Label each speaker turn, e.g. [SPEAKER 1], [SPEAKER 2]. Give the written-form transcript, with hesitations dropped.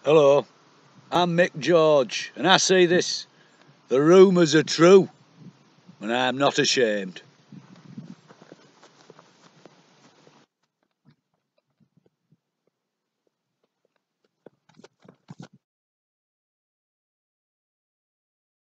[SPEAKER 1] Hello, I'm Mick George, and I say this: the rumours are true, and I am not ashamed.